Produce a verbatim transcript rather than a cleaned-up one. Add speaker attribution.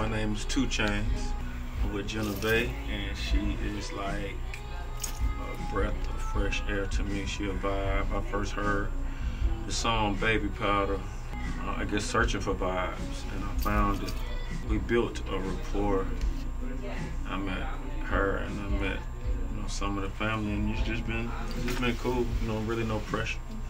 Speaker 1: My name is two Chainz. I'm with Jenevieve, and she is like a breath of fresh air to me. She a vibe. I first heard the song Baby Powder, uh, I guess searching for vibes, and I found it. We built a rapport. I met her and I met you know, some of the family, and it's just been, it's just been cool. You know, really no pressure.